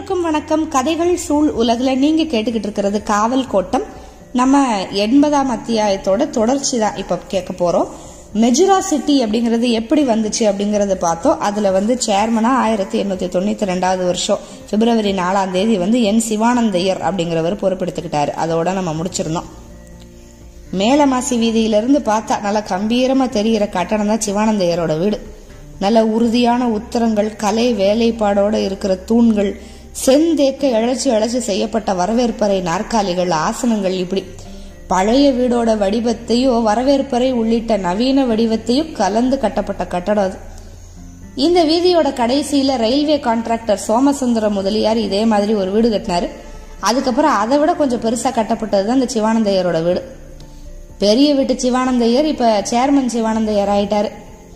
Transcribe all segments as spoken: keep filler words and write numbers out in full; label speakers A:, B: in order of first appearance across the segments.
A: அனைவருக்கும் வணக்கம். கதைகள் சூழ் உலகில் நீங்க கேட்டுக்கிட்டு இருக்கிறது காவல் கோட்டம். நம்ம எண்பதாம் அத்தியாயத்தோட தொடர்ச்சி தான் இப்ப கேட்க போறோம். மெஜுரா சிட்டி அப்படிங்கிறது எப்படி வந்துச்சு அப்படிங்கறத பார்த்தோம். அதுல வந்து சேர்மனா ஆயிரத்தி எண்ணூத்தி தொண்ணூத்தி ரெண்டாவது வருஷம் பிப்ரவரி நாலாம் தேதி வந்து என் சிவானந்தையர் அப்படிங்கிறவர் பொறுப்பெடுத்துக்கிட்டாரு. அதோட நம்ம முடிச்சிருந்தோம். மேலமாசி வீதியிலிருந்து பார்த்தா நல்லா கம்பீரமா தெரிகிற கட்டணம் தான் சிவானந்தையரோட வீடு. நல்ல உறுதியான உத்தரங்கள், கலை வேலைப்பாடோட இருக்கிற தூண்கள், செந்தேக்க இழைச்சி இழைச்சி செய்யப்பட்ட வரவேற்பறை நாற்காலிகள், ஆசனங்கள், இப்படி பழைய வீடோட வடிவத்தையும் வரவேற்பறை உள்ளிட்ட நவீன வடிவத்தையும் கலந்து கட்டப்பட்ட கட்டடம் அது. இந்த வீதியோட கடைசியில ரயில்வே கான்ட்ராக்டர் சோமசுந்தர முதலியார் இதே மாதிரி ஒரு வீடு கட்டினாரு. அதுக்கப்புறம் அதை விட கொஞ்சம் பெருசா கட்டப்பட்டதுதான் இந்த சிவானந்தையரோட வீடு. பெரிய வீட்டு சிவானந்தையர் இப்ப சேர்மன் சிவானந்தையர் ஆயிட்டாரு.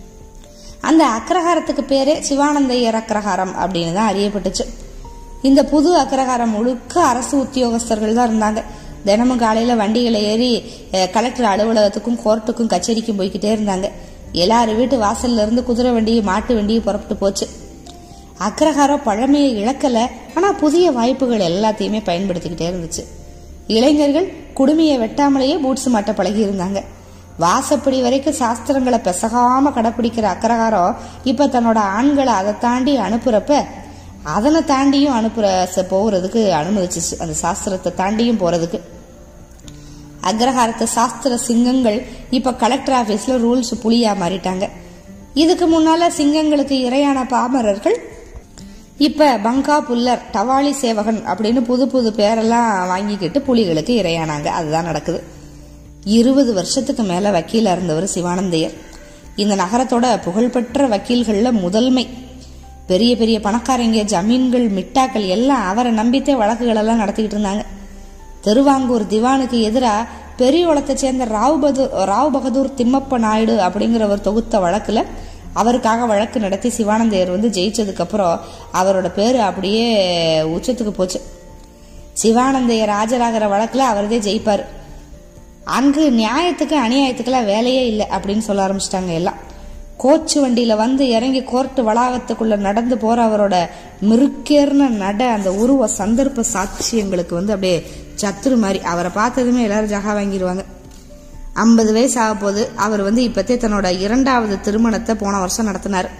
A: அந்த அக்ரஹாரத்துக்கு பேரே சிவானந்தையர் அக்ரஹாரம் அப்படின்னு தான் அறியப்பட்டுச்சு. இந்த புது அக்ரஹாரம் முழுக்க அரசு உத்தியோகஸ்தர்கள் தான் இருந்தாங்க. தினமும் காலையில வண்டிகளை ஏறி கலெக்டர் அலுவலகத்துக்கும் கோர்ட்டுக்கும் கச்சேரிக்கும் போய்கிட்டே இருந்தாங்க. எல்லாரும் வீட்டு வாசல்ல இருந்து குதிரை வண்டியும் மாட்டு வண்டியும் புறப்பட்டு போச்சு. அக்ரஹாரம் பழமையை இழக்கல, ஆனா புதிய வாய்ப்புகள் எல்லாத்தையுமே பயன்படுத்திக்கிட்டே இருந்துச்சு. இளைஞர்கள் குடுமையை வெட்டாமலேயே பூட்ஸ் மாட்ட பழகி இருந்தாங்க. வாசப்படி வரைக்கும் சாஸ்திரங்களை பெசகாம கடைப்பிடிக்கிற அக்ரஹாரம் இப்ப தன்னோட ஆண்களை அதை தாண்டி அனுப்புறப்ப அதனை தாண்டியும் அனுப்புற போகிறதுக்கு அனுமதிச்சிச்சு. அந்த சாஸ்திரத்தை தாண்டியும் போறதுக்கு அக்ரஹாரத்து சாஸ்திர சிங்கங்கள் இப்ப கலெக்டர் ஆபீஸ்ல ரூல்ஸ் புலியா மாறிட்டாங்க. இதுக்கு முன்னால சிங்கங்களுக்கு இரையான பாமரர்கள் இப்ப பங்கா புல்லர், டவாலி சேவகன் அப்படின்னு புது புது பேரெல்லாம் வாங்கிக்கிட்டு புலிகளுக்கு இரையானாங்க. அதுதான் நடக்குது. இருபது வருஷத்துக்கு மேல வக்கீலா இருந்தவர் சிவானந்தையர். இந்த நகரத்தோட புகழ்பெற்ற வக்கீல்கள்ல முதன்மை. பெரிய பெரிய பணக்காரங்க, ஜமீன்கள், மிட்டாக்கள் எல்லாம் அவரை நம்பித்தே வழக்குகள் எல்லாம் நடத்திக்கிட்டு இருந்தாங்க. திருவாங்கூர் திவானுக்கு எதிராக பெரியோளத்தை சேர்ந்த ராவ் பகதூர் ராவ் பகதூர் திம்மப்ப நாயுடு அப்படிங்கிறவர் தொகுத்த வழக்குல அவருக்காக வழக்கு நடத்தி சிவானந்தையர் வந்து ஜெயிச்சதுக்கு அப்புறம் அவரோட பேரு அப்படியே உச்சத்துக்கு போச்சு. சிவானந்தையர் ஆஜராகிற வழக்குல அவரதே ஜெயிப்பாரு. அங்கு நியாயத்துக்கு அநியாயத்துக்கெல்லாம் வேலையே இல்லை அப்படின்னு சொல்ல ஆரம்பிச்சிட்டாங்க எல்லாம். கோச்சு வண்டியில வந்து இறங்கி கோர்ட்டு வளாகத்துக்குள்ள நடந்து போற அவரோட மிருக்கேர்ன நட, அந்த உருவ சந்தர்ப்ப சாட்சியங்களுக்கு வந்து அப்படியே சத்துரு மாதிரி. அவரை பார்த்ததுமே எல்லாரும் ஜகா வாங்கிடுவாங்க. ஐம்பது வயசு ஆக போது. அவர் வந்து இப்பத்தே தன்னோட இரண்டாவது திருமணத்தை போன வருஷம் நடத்தினார்.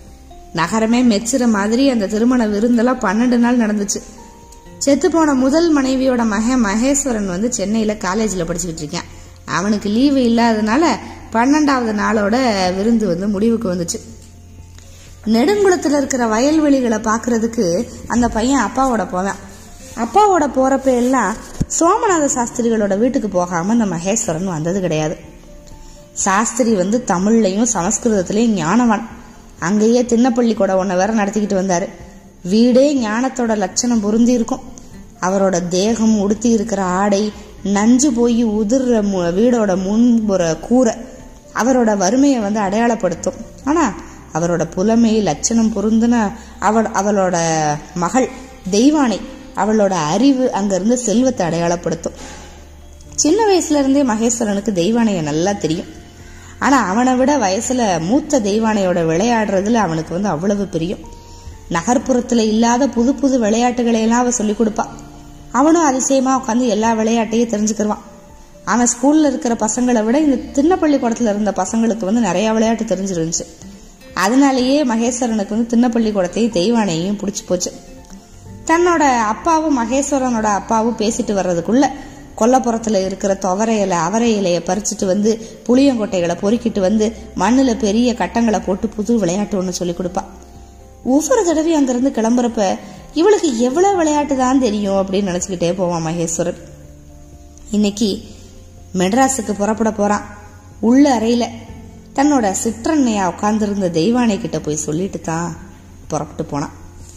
A: நகரமே மெச்சுற மாதிரி அந்த திருமண விருந்தெல்லாம் பன்னெண்டு நாள் நடந்துச்சு. செத்து போன முதல் மனைவியோட மகன் மகேஸ்வரன் வந்து சென்னையில காலேஜ்ல படிச்சுக்கிட்டு இருக்கான். அவனுக்கு லீவு இல்லாதனால பன்னெண்டாவது நாளோட விருந்து வந்து முடிவுக்கு வந்துச்சு. நெடுங்குளத்துல இருக்கிற வயல்வெளிகளை பாக்குறதுக்கு அந்த பையன் அப்பாவோட போவான். அப்பாவோட போறப்ப எல்லாம் சோமநாத சாஸ்திரிகளோட வீட்டுக்கு போகாம அந்த மகேஸ்வரன் வந்தது கிடையாது. சாஸ்திரி வந்து தமிழ்லையும் சமஸ்கிருதத்திலையும் ஞானவான். அங்கேயே திண்ணப்பள்ளி கூட ஒன்ன வேற நடத்திக்கிட்டு வந்தாரு. வீடே ஞானத்தோட லட்சணம் பொருந்தி இருக்கும். அவரோட தேகம், உடுத்தி இருக்கிற ஆடை, நஞ்சு போய் உதிர்ற வீடோட முன்புற கூரை அவரோட வறுமையை வந்து அடையாளப்படுத்தும். ஆனா அவரோட புலமை லட்சணம் பொருந்தின அவள் அவளோட மகள் தெய்வானை, அவளோட அறிவு அங்கிருந்து செல்வத்தை அடையாளப்படுத்தும். சின்ன வயசுல இருந்தே மகேஸ்வரனுக்கு தெய்வானைய நல்லா தெரியும். ஆனா அவனை விட வயசுல மூத்த தெய்வானையோட விளையாடுறதுல அவனுக்கு வந்து அவ்வளவு பிரியம். நகர்ப்புறத்துல இல்லாத புது புது விளையாட்டுகளை எல்லாம் அவ சொல்லிக் கொடுப்பா. அவனும் அதிசயமா உட்காந்து எல்லா விளையாட்டையும் தெரிஞ்சுக்கிடுவான். அவன் ஸ்கூல்ல இருக்கிற பசங்களை விட இந்த திண்ணப்பள்ளிக்கூடத்துல இருந்த பசங்களுக்கு வந்து நிறைய விளையாட்டு தெரிஞ்சிருந்துச்சு. அதனாலேயே மகேஸ்வரனுக்கு வந்து திண்ணப்பள்ளிக்கூடத்தையும் தெய்வானையும் பிடிச்சி போச்சு. தன்னோட அப்பாவும் மகேஸ்வரனோட அப்பாவும் பேசிட்டு வர்றதுக்குள்ள கொல்லப்புறத்துல இருக்கிற துவரை இலை, அவரை இலைய பறிச்சுட்டு வந்து புளியங்கொட்டைகளை பொறுக்கிட்டு வந்து மண்ணுல பெரிய கட்டங்களை போட்டு புது விளையாட்டு ஒண்ணு சொல்லி கொடுப்பா. ஒவ்வொரு தடவையும் அங்கிருந்து கிளம்புறப்ப இவளுக்கு எவ்வளவு விளையாட்டு தான் தெரியும் அப்படின்னு நினைச்சுக்கிட்டே போவான் மகேஸ்வரன். இன்னைக்கு மெட்ராஸுக்கு புறப்பட போறான். உள்ள அறையில தன்னோட சிற்றன்னையா உட்கார்ந்திருந்த தெய்வானை கிட்ட போய் சொல்லிட்டு தான் புறப்பட்டு போனான்.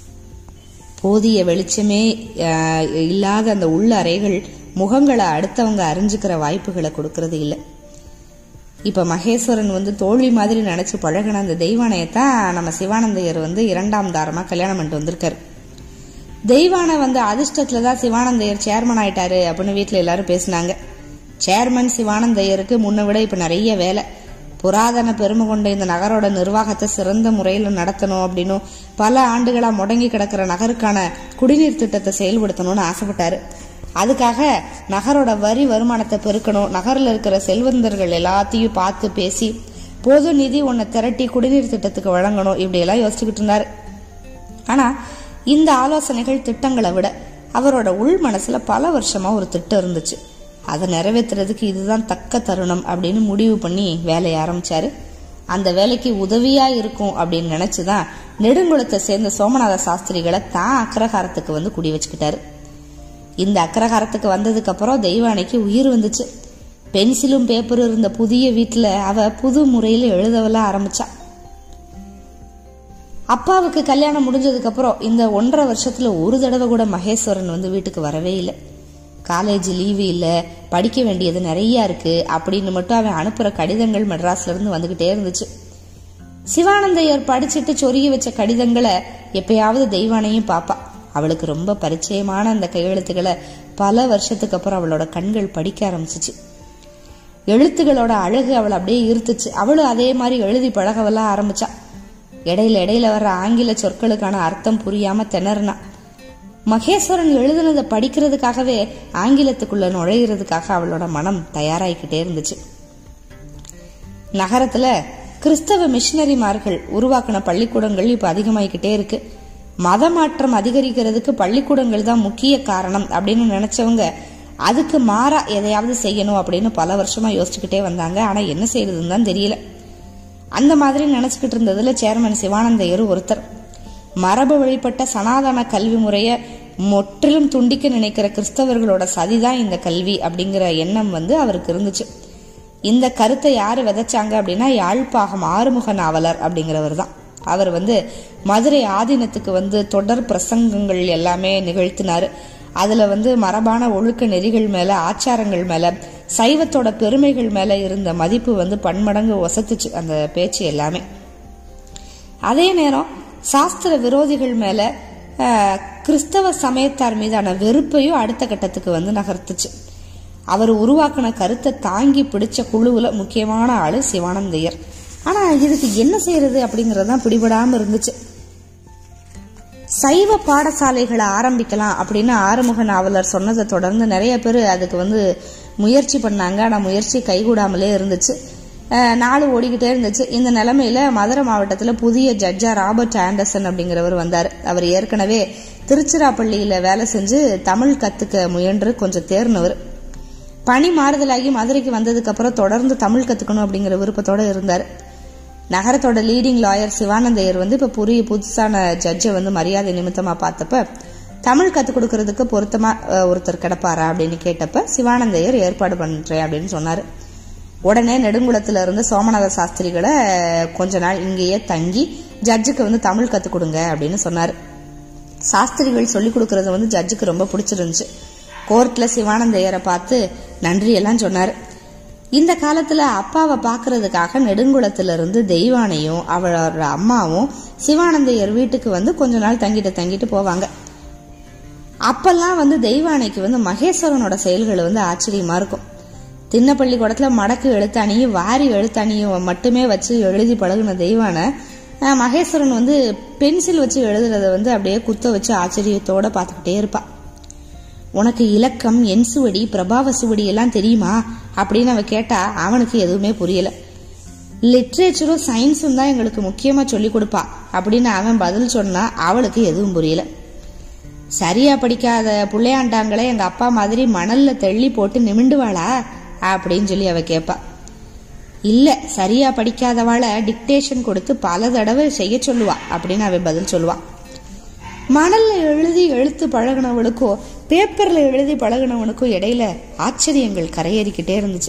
A: போதிய வெளிச்சமே இல்லாத அந்த உள்ள அறைகள் முகங்களை அடுத்தவங்க அறிஞ்சுக்கிற வாய்ப்புகளை கொடுக்கறது இல்லை. இப்ப மகேஸ்வரன் வந்து தோல்வி மாதிரி நினைச்சு பழகின அந்த தெய்வானையத்தான் நம்ம சிவானந்தையர் வந்து இரண்டாம் தாரமா கல்யாணம் பண்ணிட்டு வந்திருக்காரு. தெய்வானை வந்து அதிர்ஷ்டத்துலதான் சிவானந்தையர் சேர்மன் ஆயிட்டாரு அப்படின்னு வீட்டுல எல்லாரும் பேசினாங்க. சேர்மன் சிவானந்தையருக்கு முன்ன விட இப்ப நிறைய வேலை. புராதன பெருமை கொண்ட இந்த நகரோட நிர்வாகத்தை சிறந்த முறையில் நடத்தணும் அப்படின்னும் பல ஆண்டுகளா முடங்கி கிடக்கிற நகருக்கான குடிநீர் திட்டத்தை செயல்படுத்தணும்னு ஆசைப்பட்டாரு. அதுக்காக நகரோட வரி வருமானத்தை பெருக்கணும், நகரில் இருக்கிற செல்வந்தர்கள் எல்லாத்தையும் பார்த்து பேசி பொது நிதி ஒன்ன திரட்டி குடிநீர் திட்டத்துக்கு வழங்கணும், இப்படி எல்லாம் யோசிச்சுக்கிட்டு இருந்தாரு. ஆனா இந்த ஆலோசனைகள் திட்டங்களை விட அவரோட உள் மனசுல பல வருஷமா ஒரு திட்டம் இருந்துச்சு. அதை நிறைவேற்றுறதுக்கு இதுதான் தக்க தருணம் அப்படின்னு முடிவு பண்ணி வேலையை ஆரம்பிச்சாரு. அந்த வேலைக்கு உதவியா இருக்கும் அப்படின்னு நினைச்சுதான் நெடுங்குளத்தை சேர்ந்த சோமநாத சாஸ்திரிகளை தான் அக்ரஹாரத்துக்கு வந்து குடி வச்சுக்கிட்டாரு. இந்த அக்ரஹாரத்துக்கு வந்ததுக்கு அப்புறம் தெய்வானைக்கு உயிர் வந்துச்சு. பென்சிலும் பேப்பரும் இருந்த புதிய வீட்டுல அவ புது முறையில எழுதவெல்லாம் ஆரம்பிச்சா. அப்பாவுக்கு கல்யாணம் முடிஞ்சதுக்கு அப்புறம் இந்த ஒன்றரை வருஷத்துல ஒரு தடவை கூட மகேஸ்வரன் வந்து வீட்டுக்கு வரவே இல்லை. காலேஜ் லீவு இல்ல, படிக்க வேண்டியது நிறைய இருக்கு அப்படின்னு மட்டும் அவன் அனுப்புற கடிதங்கள் மெட்ராஸ்ல இருந்து வந்துகிட்டே இருந்துச்சு. சிவானந்தையர் படிச்சுட்டு சொருகி வச்ச கடிதங்களை எப்பயாவது தெய்வானையும் பாப்பா. அவளுக்கு ரொம்ப பரிச்சயமான அந்த கையெழுத்துக்களை பல வருஷத்துக்கு அப்புறம் அவளோட கண்கள் படிக்க ஆரம்பிச்சிச்சு. எழுத்துகளோட அழகு அவளை அப்படியே ஈர்த்துச்சு. அவளும் அதே மாதிரி எழுதி பழகவெல்லாம் ஆரம்பிச்சா. இடையில இடையில வர்ற ஆங்கில சொற்களுக்கான அர்த்தம் புரியாம திணறினா. மகேஸ்வரன் எழுதுனதை படிக்கிறதுக்காகவே ஆங்கிலத்துக்குள்ள நுழைகிறதுக்காக அவளோட மனம் தயாராகிக்கிட்டே இருந்துச்சு. நகரத்துல கிறிஸ்தவ மிஷினரிமார்கள் உருவாக்கின பள்ளிக்கூடங்கள் இப்ப அதிகமாகிக்கிட்டே இருக்கு. மத மாற்றம் அதிகரிக்கிறதுக்கு பள்ளிக்கூடங்கள் தான் முக்கிய காரணம் அப்படின்னு நினைச்சவங்க அதுக்கு மாறா எதையாவது செய்யணும் அப்படின்னு பல வருஷமா யோசிச்சுக்கிட்டே வந்தாங்க. ஆனா என்ன செய்யறதுன்னு தான் தெரியல. அந்த மாதிரி நினைச்சுக்கிட்டு இருந்ததுல சேர்மன் சிவானந்தையர் ஒருத்தர். மரபு வழிபட்ட சனாதன கல்வி முறைய முற்றிலும் துண்டிக்க நினைக்கிற கிறிஸ்தவர்களோட சதிதான் இந்த கல்வி அப்படிங்கிற எண்ணம் வந்து அவருக்கு இருந்துச்சு. இந்த கருத்தை யாரு விதைச்சாங்க அப்படின்னா யாழ்ப்பாகம் ஆறுமுக நாவலர் அப்படிங்கிறவர் தான். அவர் வந்து மதுரை ஆதீனத்துக்கு வந்து தொடர் பிரசங்கங்கள் எல்லாமே நிகழ்த்தினாரு. அதுல வந்து மரபான ஒழுக்க நெறிகள் மேல, ஆச்சாரங்கள் மேல, சைவத்தோட பெருமைகள் மேல இருந்த மதிப்பு வந்து பன்மடங்கு ஒசத்துச்சு அந்த பேச்சு எல்லாமே. அதே நேரம் சாஸ்திர விரோதிகள் மேல கிறிஸ்தவ சமயத்தார் மீதான வெறுப்பையும் அடுத்த கட்டத்துக்கு வந்து நகர்த்துச்சு. அவர் உருவாக்கின கருத்தை தாங்கி பிடிச்ச குழுவுல முக்கியமான ஆளு சிவானந்தையர். ஆனா இதுக்கு என்ன செய்யறது அப்படிங்கறதுதான் பிடிபடாம இருந்துச்சு. சைவ பாடசாலைகளை ஆரம்பிக்கலாம் அப்படின்னு ஆறுமுக நாவலர் சொன்னதை தொடர்ந்து நிறைய பேர் அதுக்கு வந்து முயற்சி பண்ணாங்க. ஆனா முயற்சி கைகூடாமலே இருந்துச்சு. நாலு ஓடிக்கிட்டே இருந்துச்சு. இந்த நிலைமையில மதுரை மாவட்டத்துல புதிய ஜட்ஜா ராபர்ட் ஆண்டர்சன் அப்படிங்கிறவர் வந்தார். அவர் ஏற்கனவே திருச்சிராப்பள்ளியில வேலை செஞ்சு தமிழ் கத்துக்க முயன்று கொஞ்சம் தேர்னவர். பணி மாறுதலாகி மதுரைக்கு வந்ததுக்கு அப்புறம் தொடர்ந்து தமிழ் கத்துக்கணும் அப்படிங்கிற விருப்பத்தோட இருந்தார். நகரத்தோட லீடிங் லாயர் சிவானந்தையர் வந்து இப்ப புரிய புதுசான ஜட்ஜை வந்து மரியாதை நிமித்தமா பார்த்தப்ப தமிழ் கத்துக் கொடுக்கறதுக்கு பொருத்தமா ஒருத்தர் கிடப்பாரா அப்படின்னு கேட்டப்ப சிவானந்தையர் ஏற்பாடு பண்றேன் அப்படின்னு சொன்னாரு. உடனே நெடுங்குளத்துல இருந்து சோமநாத சாஸ்திரிகளை கொஞ்ச நாள் இங்கேயே தங்கி ஜட்ஜுக்கு வந்து தமிழ் கத்துக் கொடுங்க அப்படின்னு சொன்னாரு. சாஸ்திரிகள் சொல்லி கொடுக்கறது வந்து ஜட்ஜுக்கு ரொம்ப பிடிச்சிருந்துச்சு. கோர்ட்ல சிவானந்தையரை பார்த்து நன்றி எல்லாம் சொன்னாரு. இந்த காலத்துல அப்பாவை பாக்குறதுக்காக நெடுங்குளத்துல இருந்து தெய்வானையும் அவளோட அம்மாவும் சிவானந்தையர் வீட்டுக்கு வந்து கொஞ்ச நாள் தங்கிட்டு தங்கிட்டு போவாங்க. அப்பெல்லாம் வந்து தெய்வானைக்கு வந்து மகேஸ்வரனோட செயல்கள் வந்து ஆச்சரியமா இருக்கும். திண்ணப்பள்ளி கூடத்துல மடக்கு எழுத்தாணியும் வாரி எழுத்தாணியும் மட்டுமே வச்சு எழுதி பழகுன தெய்வான மகேஸ்வரன் வந்து பென்சில் வச்சு எழுதுறத வந்து அப்படியே குத்த வச்சு ஆச்சரியத்தோட பாத்துக்கிட்டே இருப்பா. உனக்கு இலக்கம், என் சுவடி, பிரபாவ சுவடி எல்லாம் தெரியுமா அப்படின்னு அவ கேட்டா அவனுக்கு எதுவுமே புரியல. லிட்ரேச்சரும் சயின்ஸும் தான் எங்களுக்கு முக்கியமா சொல்லி கொடுப்பா அப்படின்னு அவன் பதில் சொன்னா அவளுக்கு எதுவும் புரியல. சரியா படிக்காத புள்ளையாண்டாங்களே எங்க அப்பா மாதிரி மணல்ல தெள்ளி போட்டு நிமிண்டுவாளா அப்படின்னு சொல்லி அவ கேட்பா. இல்ல, சரியா படிக்காதவாளை டிக்டேஷன் கொடுத்து பல தடவை செய்ய சொல்லுவா அப்படின்னு அவ பதில் சொல்லுவா. மணல்ல எழுதி எழுத்து பழகினவனுக்கோ பேப்பர்ல எழுதி பழகினவனுக்கோ இடையில ஆச்சரியங்கள் கரையேறிக்கிட்டே இருந்துச்சு.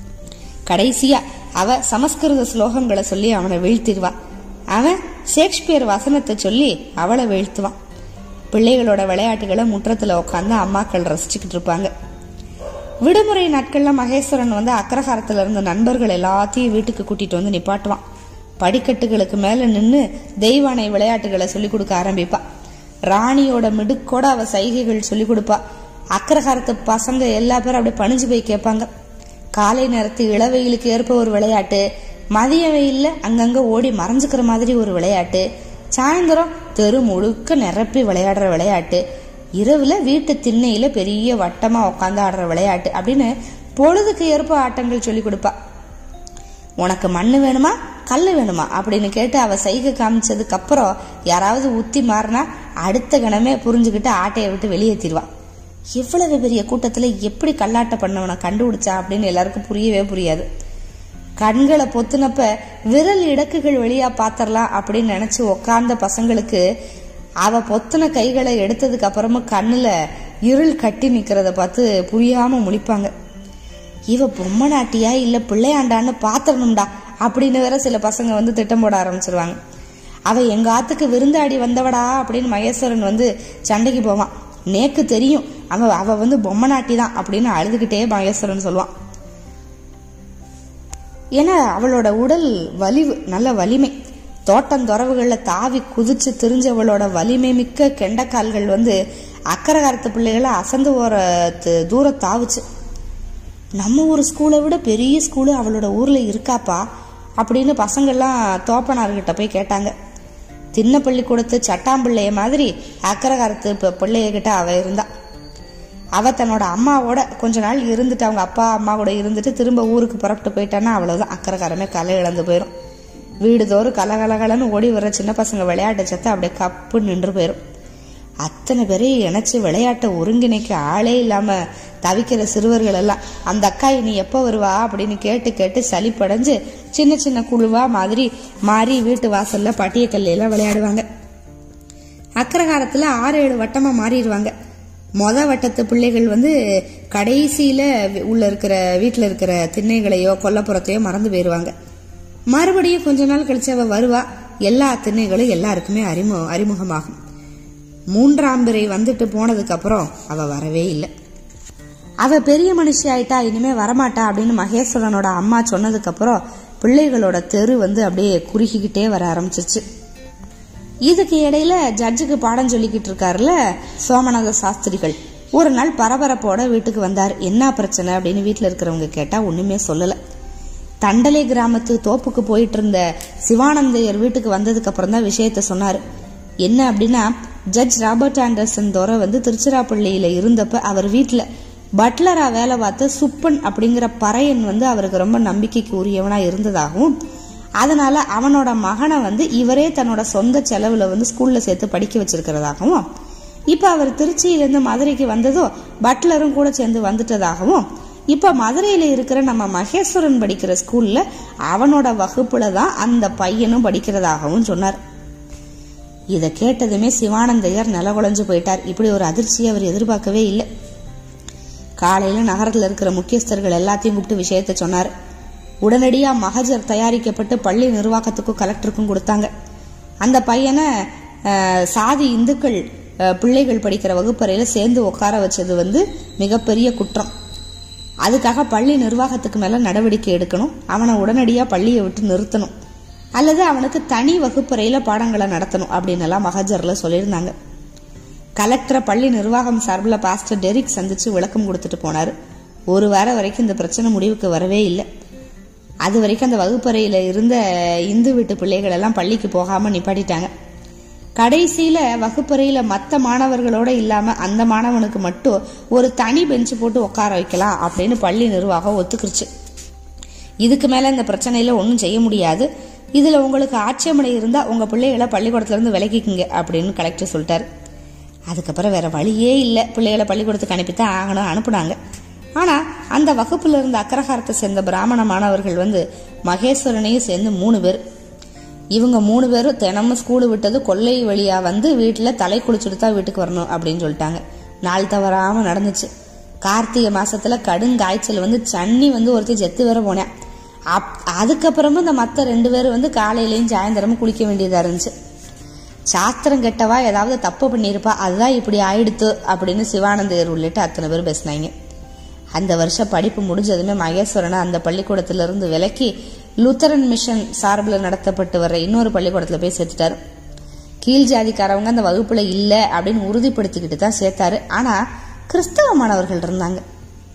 A: கடைசியா அவ சமஸ்கிருத ஸ்லோகங்களை சொல்லி அவனை வீழ்த்திடுவா. அவன் ஷேக்ஸ்பியர் வசனத்தை சொல்லி அவளை வீழ்த்துவான். பிள்ளைகளோட விளையாட்டுகளை முற்றத்துல உட்காந்து அம்மாக்கள் ரசிச்சுக்கிட்டு இருப்பாங்க. விடுமுறை நாட்கள்ல மகேஸ்வரன் வந்து அக்ரஹாரத்துல இருந்த நண்பர்கள் எல்லாத்தையும் வீட்டுக்கு கூட்டிட்டு வந்து நிப்பாட்டுவான். படிக்கட்டுகளுக்கு மேல நின்று தெய்வானை விளையாட்டுகளை சொல்லி கொடுக்க ஆரம்பிப்பா. ராணியோட மிடுக்கோட அவ சைகைகள் சொல்லி கொடுப்பா. அக்ரஹாரத்து பசங்க எல்லா பேரும் அப்படியே பணிஞ்சு போய் கேட்பாங்க. காலை நேரத்து இளவெயிலுக்கு ஏற்ப ஒரு விளையாட்டு, மதிய வெயில்ல அங்கங்க ஓடி மறைஞ்சுக்கிற மாதிரி ஒரு விளையாட்டு, சாயந்தரம் தெரு முழுக்க நிரப்பி விளையாடுற விளையாட்டு, இரவுல வீட்டு திண்ணையில பெரிய வட்டமா உட்காந்து ஆடுற விளையாட்டு அப்படின்னு பொழுதுக்கு ஏற்ப ஆட்டங்கள் சொல்லி கொடுப்பா. உனக்கு மண்ணு வேணுமா கல்லு வேணுமா அப்படின்னு கேட்டு அவ சைகை காமிச்சதுக்கு அப்புறம் யாராவது உத்தி மாறினா அடுத்த கணமே புரிஞ்சுக்கிட்டு ஆட்டையை விட்டு வெளியேற்றிடுவா. எவ்வளவு பெரிய கூட்டத்துல எப்படி கல்லாட்ட பண்ணவனை கண்டுபிடிச்சா அப்படின்னு எல்லாருக்கும் புரியவே புரியாது. கண்களை பொத்துனப்ப விரல் இடக்குகள் வெளியா பாத்திரலாம் அப்படின்னு நினைச்சு உக்காந்த பசங்களுக்கு அவ பொத்துன கைகளை எடுத்ததுக்கு அப்புறமும் கண்ணுல இருள் கட்டி நிக்கிறத பார்த்து புரியாம முழிப்பாங்க. இவ பொம்மை நாட்டியா இல்ல பிள்ளையாண்டான்னு பாத்திரணும்டா அப்படின்னு வேற சில பசங்க வந்து திட்டம் போட ஆரம்பிச்சிருவாங்க. அவ எங்க ஆத்துக்கு விருந்தாடி வந்தவடா அப்படின்னு மகேஸ்வரன் வந்து சண்டைக்கு போவான். நேக்கு தெரியும் அவ அவ வந்து பொம்மை நாட்டி தான் அப்படின்னு அழுதுகிட்டே மகேஸ்வரன் சொல்லுவான். ஏன்னா அவளோட உடல் வலிவு நல்ல வலிமை, தோட்டந்தொரவுகள்ல தாவி குதிச்சு திரிஞ்சவளோட வலிமை மிக்க கெண்டக்கால்கள் வந்து அக்கறை காலத்து பிள்ளைகளை அசந்து போற தூரம் தாவுச்சு. நம்ம ஒரு ஸ்கூலை விட பெரிய ஸ்கூலு அவளோட ஊர்ல இருக்காப்பா அப்படின்னு பசங்கள்லாம் தோப்பனார்கிட்ட போய் கேட்டாங்க. தின்ன பள்ளிக்கூடத்து சட்டாம்பிள்ளைய மாதிரி அக்கறை காலத்து பிள்ளைய கிட்ட அவ இருந்தா. அவ தன்னோட அம்மாவோட கொஞ்ச நாள் இருந்துட்டு அவங்க அப்பா அம்மா கூட இருந்துட்டு திரும்ப ஊருக்கு புறப்பட்டு போயிட்டான்னா அவ்வளவுதான், அக்கறைக்காரமே கலை இழந்து போயிடும். வீடுதோறும் கலகலகலன்னு ஓடி வர்ற சின்ன பசங்க விளையாட்டு சத்த அப்படியே கப்பு நின்று போயிடும். அத்தனை பேரையும் இணைச்சு விளையாட்டை ஒருங்கிணைக்க ஆளே இல்லாம தவிக்கிற சிறுவர்கள் எல்லாம் அந்த அக்கா இனி எப்ப வருவா அப்படின்னு கேட்டு கேட்டு சளிப்படைஞ்சு சின்ன சின்ன குழுவா மாதிரி மாறி வீட்டு வாசல்ல பட்டியக்கல்லையெல்லாம் விளையாடுவாங்க. அக்கரகாரத்துல ஆறு ஏழு வட்டமா மாறிடுவாங்க. மொத வட்டத்து பிள்ளைகள் வந்து கடைசியில உள்ள இருக்கிற வீட்டுல இருக்கிற திண்ணைகளையோ கொல்லப்புறத்தையோ மறந்து போயிருவாங்க. மறுபடியும் கொஞ்ச நாள் கழிச்சு அவ வருவா. எல்லா திண்ணைகளும் எல்லாருக்குமே அறிமுக அறிமுகமாகும். மூன்றாம் பிறை வந்துட்டு போனதுக்கு அப்புறம் அவ வரவே இல்லை. அவ பெரிய மனுஷி ஆயிட்டா, இனிமே வரமாட்டா அப்படின்னு மகேஸ்வரனோட அம்மா சொன்னதுக்கு அப்புறம் பிள்ளைகளோட தெரு வந்து அப்படியே குறுகிக்கிட்டே வர ஆரம்பிச்சிச்சு. இதுக்கு இடையில ஜட்ஜுக்கு பாடம் சொல்லிக்கிட்டு இருக்காருல சோமநாத சாஸ்திரிகள் ஒரு நாள் பரபரப்போட வீட்டுக்கு வந்தார். என்ன பிரச்சனை அப்படின்னு வீட்டுல இருக்கிறவங்க கேட்டா ஒண்ணுமே சொல்லல. தண்டலை கிராமத்து தோப்புக்கு போயிட்டு இருந்த சிவானந்தையர் வீட்டுக்கு வந்ததுக்கு அப்புறம் தான் விஷயத்த சொன்னாரு. என்ன அப்படின்னா, ஜட்ஜ் ராபர்ட் ஆண்டர்சன் தோர வந்து திருச்சிராப்பள்ளியில இருந்தப்ப அவர் வீட்டுல பட்லரா வேலை பார்த்த சுப்பன் அப்படிங்கிற பறையன் வந்து அவருக்கு ரொம்ப நம்பிக்கைக்கு உரியவனா இருந்ததாகவும், அதனால அவனோட மகனை வந்து இவரே தன்னோட சொந்த செலவுல வந்து ஸ்கூல்ல சேர்த்து படிக்க வச்சிருக்கிறதாகவும், இப்ப அவர் திருச்சியிலிருந்து மதுரைக்கு வந்ததோ பட்லரும் கூட சேர்ந்து வந்துட்டதாகவும், இப்ப மதுரையில இருக்கிற நம்ம மகேஸ்வரன் படிக்கிற ஸ்கூல்ல அவனோட வகுப்புல தான் அந்த பையனும் படிக்கிறதாகவும் சொன்னார். இத கேட்டதுமே சிவானந்தையர் நிலகுலைஞ்சு போயிட்டார். இப்படி ஒரு அதிர்ச்சியை அவர் எதிர்பார்க்கவே இல்லை. காலையில நகரத்துல இருக்கிற முக்கியஸ்தர்கள் எல்லாத்தையும் கூப்பிட்டு விஷயத்த சொன்னார். உடனடியா மகஜர் தயாரிக்கப்பட்டு பள்ளி நிர்வாகத்துக்கும் கலெக்டருக்கும் கொடுத்தாங்க. அந்த பையனை சாதி இந்துக்கள் பிள்ளைகள் படிக்கிற வகுப்பறையில சேர்ந்து உட்கார வச்சது வந்து மிகப்பெரிய குற்றம். அதுக்காக பள்ளி நிர்வாகத்துக்கு மேல நடவடிக்கை எடுக்கணும். அவனை உடனடியா பள்ளியை விட்டு நிறுத்தணும், அல்லது அவனுக்கு தனி வகுப்பறையில பாடங்களை நடத்தணும் அப்படின்னு எல்லாம் மகஜர்ல சொல்லியிருந்தாங்க. கலெக்டரை பள்ளி நிர்வாகம் சார்பில் பாஸ்டர் டெரிக் சந்திச்சு விளக்கம் கொடுத்துட்டு போனாரு. ஒரு வாரம் வரைக்கும் இந்த பிரச்சனை முடிவுக்கு வரவே இல்லை. அது வரைக்கும் அந்த வகுப்பறையில இருந்த இந்து வீட்டு பிள்ளைகள் எல்லாம் பள்ளிக்கு போகாம நிப்பாட்டிட்டாங்க. கடைசியில வகுப்பறையில மற்ற மாணவர்களோட இல்லாம அந்த மாணவனுக்கு மட்டும் ஒரு தனி பெஞ்சு போட்டு உட்கார வைக்கலாம் அப்படின்னு பள்ளி நிர்வாகம் ஒத்துக்குருச்சு. இதுக்கு மேல இந்த பிரச்சனையில ஒன்னும் செய்ய முடியாது. இதுல உங்களுக்கு ஆட்சேபனை இருந்தா உங்க பிள்ளைகளை பள்ளிக்கூடத்துல இருந்து விலக்கிக்குங்க அப்படின்னு கலெக்டர் சொல்லிட்டாரு. அதுக்கப்புறம் வேற வழியே இல்லை, பிள்ளைகளை பள்ளிக்கூடத்துக்கு அனுப்பித்தான் ஆகணும். அனுப்புனாங்க. ஆனா அந்த வகுப்புல இருந்த அக்கரகாரத்தை சேர்ந்த பிராமண மாணவர்கள் வந்து மகேஸ்வரனையும் சேர்ந்து மூணு பேர், இவங்க மூணு பேரும் தினமும் ஸ்கூலு விட்டது கொள்ளை வழியா வந்து வீட்டுல தலை குளிச்சுட்டு தான் வீட்டுக்கு வரணும் அப்படின்னு சொல்லிட்டாங்க. நாள் தவறாம நடந்துச்சு. கார்த்திகை மாசத்துல கடுங்காய்ச்சல் வந்து சன்னி வந்து ஒருத்தி செத்து வேற போனேன். அப் அதுக்கப்புறமும் இந்த மத்த ரெண்டு பேரும் வந்து காலையிலயும் சாயந்தரமும் குளிக்க வேண்டியதா இருந்துச்சு. சாஸ்திரம் கெட்டவா ஏதாவது தப்பு பண்ணிருப்பா, அதுதான் இப்படி ஆயிடுத்து அப்படின்னு சிவானந்தையர் உள்ளிட்டு அத்தனை பேர் பேசினாங்க. அந்த வருஷம் படிப்பு முடிஞ்சதுமே மகேஸ்வரனை அந்த பள்ளிக்கூடத்துல இருந்து விலக்கி லூத்தரன் மிஷன் சார்பில் நடத்தப்பட்டு வர்ற இன்னொரு பள்ளிக்கூடத்துல போய் சேர்த்துட்டாரு. கீழ் ஜாதிக்காரவங்க அந்த வகுப்புல இல்ல அப்படின்னு உறுதிப்படுத்திக்கிட்டு தான் சேர்த்தாரு. ஆனா கிறிஸ்தவ மாணவர்கள் இருந்தாங்க.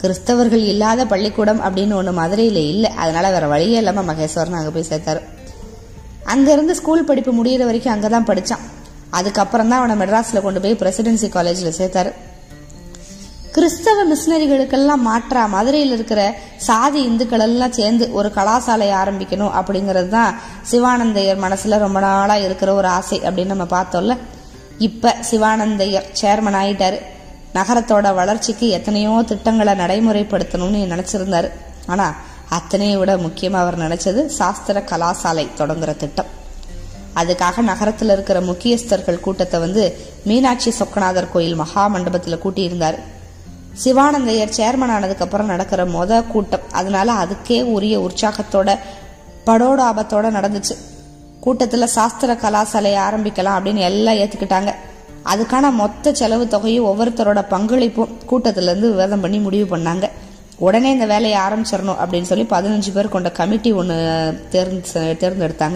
A: கிறிஸ்தவர்கள் இல்லாத பள்ளிக்கூடம் அப்படின்னு ஒன்று மதுரையில் இல்லை. அதனால வேற வழியே இல்லாமல் மகேஸ்வரன் அங்கே போய் சேர்த்தாரு. அங்கேருந்து ஸ்கூல் படிப்பு முடிகிற வரைக்கும் அங்கே தான் படித்தான். அதுக்கப்புறம் தான் அவனை மெட்ராஸில் கொண்டு போய் பிரசிடென்சி காலேஜில் சேர்த்தாரு. கிறிஸ்தவ மிஷினரிகளுக்கெல்லாம் மாற்றா மதுரையில் இருக்கிற சாதி இந்துக்கள் எல்லாம் சேர்ந்து ஒரு கலாசாலை ஆரம்பிக்கணும் அப்படிங்கிறது தான் சிவானந்தையர் மனசுல ரொம்ப நாளா இருக்கிற ஒரு ஆசை அப்படின்னு நம்ம பார்த்தோம்ல. இப்ப சிவானந்தையர் சேர்மன் ஆயிட்டாரு. நகரத்தோட வளர்ச்சிக்கு எத்தனையோ திட்டங்களை நடைமுறைப்படுத்தணும்னு நினைச்சிருந்தாரு. ஆனா அத்தனையை விட முக்கியமா அவர் நினைச்சது சாஸ்திர கலாசாலை தொடங்குற திட்டம். அதுக்காக நகரத்தில் இருக்கிற முக்கியஸ்தர்கள் கூட்டத்தை வந்து மீனாட்சி சொக்கநாதர் கோயில் மகா மண்டபத்தில் கூட்டியிருந்தாரு. சிவானந்தையர் சேர்மன் ஆனதுக்கு அப்புறம் நடக்கிற மொத கூட்டம். அதனால அதுக்கே உரிய உற்சாகத்தோட படோடாபத்தோட நடந்துச்சு. கூட்டத்துல சாஸ்திர கலாசாலையை ஆரம்பிக்கலாம் அப்படின்னு எல்லாம் ஏத்துக்கிட்டாங்க. அதுக்கான மொத்த செலவு தொகையும் ஒவ்வொருத்தரோட பங்களிப்பும் கூட்டத்துல இருந்து விவாதம் பண்ணி முடிவு பண்ணாங்க. உடனே இந்த வேலையை ஆரம்பிச்சிடணும் அப்படின்னு சொல்லி பதினஞ்சு பேர் கொண்ட கமிட்டி ஒன்று தேர்ந்து தேர்ந்தெடுத்தாங்க.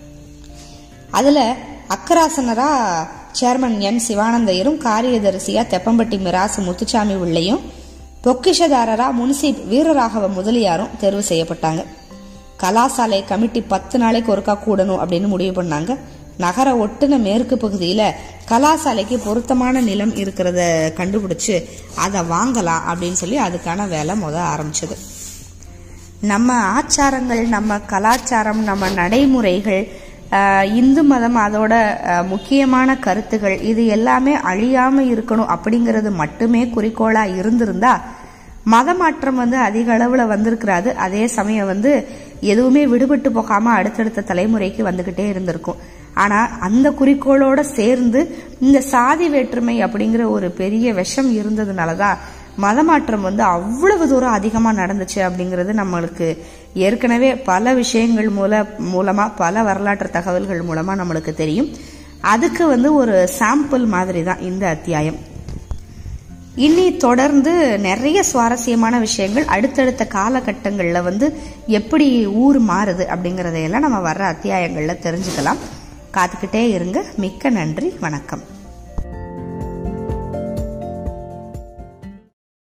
A: அதுல அக்கராசனரா சேர்மன் என் சிவானந்தையரும், காரியதரிசியா தெப்பம்பட்டி மிராசு முத்துச்சாமி உள்ளையும், பொக்கிஷதாரரா முன்சீப் வீரராகவ முதலியாரும் தேர்வு செய்யப்பட்டாங்க. கலாசாலை கமிட்டி பத்து நாளைக்கு ஒருக்கா கூடணும் அப்படின்னு முடிவு பண்ணாங்க. நகர ஒட்டுன மேற்கு பகுதியில கலாசாலைக்கு பொருத்தமான நிலம் இருக்கிறத கண்டுபிடிச்சு அதை வாங்கலாம் அப்படின்னு சொல்லி அதுக்கான வேலை முத ஆரம்பிச்சது. நம்ம ஆச்சாரங்கள், நம்ம கலாச்சாரம், நம்ம நடைமுறைகள், இந்து மதம், அதோட முக்கியமான கருத்துகள், இது எல்லாமே அழியாம இருக்கணும் அப்படிங்கிறது மட்டுமே குறிக்கோளா இருந்திருந்தா மத மாற்றம் வந்து அதிக அளவுல வந்திருக்கிறாது. அதே சமயம் வந்து எதுவுமே விடுபட்டு போகாம அடுத்தடுத்த தலைமுறைக்கு வந்துகிட்டே இருந்திருக்கும். ஆனா அந்த குறிக்கோளோட சேர்ந்து இந்த சாதி வேற்றுமை அப்படிங்கிற ஒரு பெரிய விஷம் இருந்ததுனாலதான் மத மாற்றம் வந்து அவ்வளவு தூரம் அதிகமா நடந்துச்சு அப்படிங்கிறது நம்மளுக்கு ஏற்கனவே பல விஷயங்கள் மூல மூலமா பல வரலாற்று தகவல்கள் மூலமா நம்மளுக்கு தெரியும். அதுக்கு வந்து ஒரு சாம்பிள் மாதிரி தான் இந்த அத்தியாயம். இனி தொடர்ந்து நிறைய சுவாரஸ்யமான விஷயங்கள் அடுத்தடுத்த காலகட்டங்கள்ல வந்து எப்படி ஊர் மாறுது அப்படிங்கறதையெல்லாம் நம்ம வர்ற அத்தியாயங்கள்ல தெரிஞ்சுக்கலாம். காத்துக்கிட்டே இருங்க. மிக்க நன்றி. வணக்கம்.